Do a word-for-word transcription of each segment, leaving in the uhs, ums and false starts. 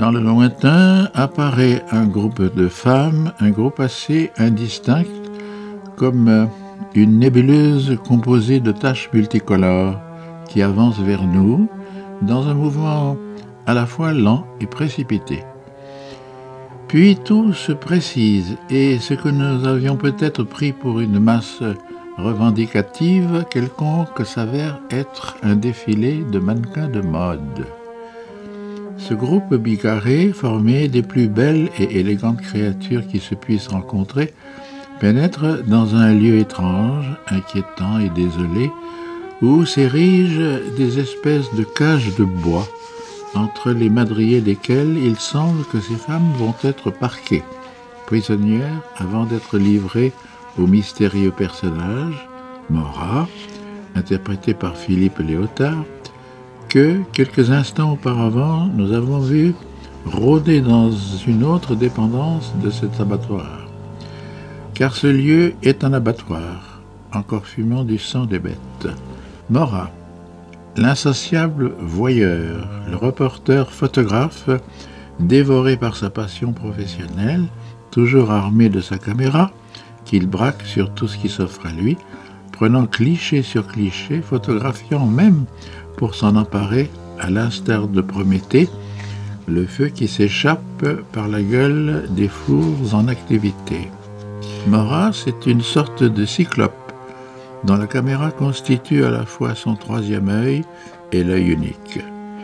Dans le lointain apparaît un groupe de femmes, un groupe assez indistinct, comme une nébuleuse composée de taches multicolores qui avance vers nous dans un mouvement à la fois lent et précipité. Puis tout se précise et ce que nous avions peut-être pris pour une masse revendicative quelconque s'avère être un défilé de mannequins de mode. Ce groupe bigarré, formé des plus belles et élégantes créatures qui se puissent rencontrer, pénètre dans un lieu étrange, inquiétant et désolé, où s'érigent des espèces de cages de bois, entre les madriers desquelles il semble que ces femmes vont être parquées, prisonnières avant d'être livrées au mystérieux personnage, Maura, interprété par Philippe Léotard, que, quelques instants auparavant, nous avons vu rôder dans une autre dépendance de cet abattoir. Car ce lieu est un abattoir, encore fumant du sang des bêtes. Maura, l'insatiable voyeur, le reporter photographe, dévoré par sa passion professionnelle, toujours armé de sa caméra, qu'il braque sur tout ce qui s'offre à lui, prenant cliché sur cliché, photographiant même pour s'en emparer, à l'instar de Prométhée, le feu qui s'échappe par la gueule des fours en activité. Maura, c'est une sorte de cyclope, dont la caméra constitue à la fois son troisième œil et l'œil unique.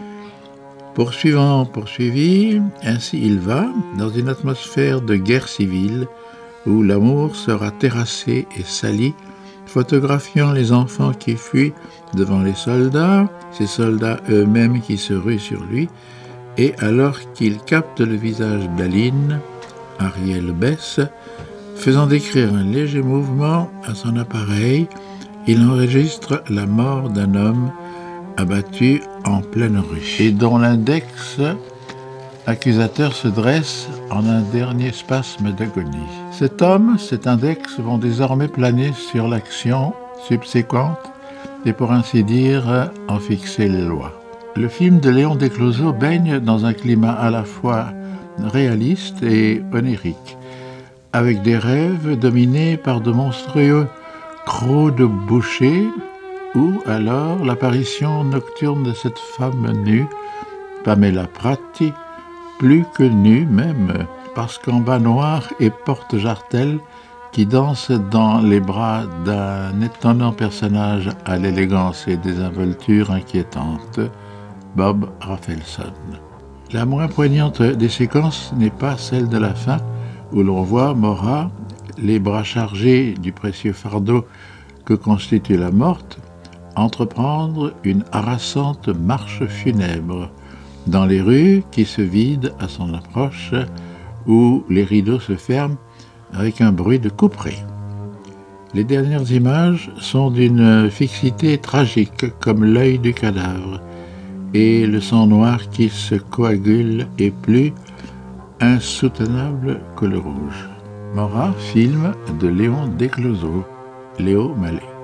Poursuivant, poursuivi, ainsi il va, dans une atmosphère de guerre civile, où l'amour sera terrassé et sali, photographiant les enfants qui fuient devant les soldats, ces soldats eux-mêmes qui se ruent sur lui, et alors qu'il capte le visage d'Aline, Ariel baisse, faisant décrire un léger mouvement à son appareil, il enregistre la mort d'un homme abattu en pleine rue, et dont l'index accusateur se dresse en un dernier spasme d'agonie. Cet homme, cet index, vont désormais planer sur l'action subséquente et pour ainsi dire en fixer les lois. Le film de Léon Desclozeaux baigne dans un climat à la fois réaliste et onirique, avec des rêves dominés par de monstrueux crocs de boucher, ou alors l'apparition nocturne de cette femme nue, Pamela Prati, plus que nue même, parce qu'en bas noir et porte-jartel, qui danse dans les bras d'un étonnant personnage à l'élégance et désinvolture inquiétante, Bob Rafelson. La moins poignante des séquences n'est pas celle de la fin, où l'on voit Maura, les bras chargés du précieux fardeau que constitue la morte, entreprendre une harassante marche funèbre dans les rues qui se vident à son approche, où les rideaux se ferment avec un bruit de couperet. Les dernières images sont d'une fixité tragique comme l'œil du cadavre, et le sang noir qui se coagule est plus insoutenable que le rouge. Maura, film de Léon Desclozeaux, Léo Mallet.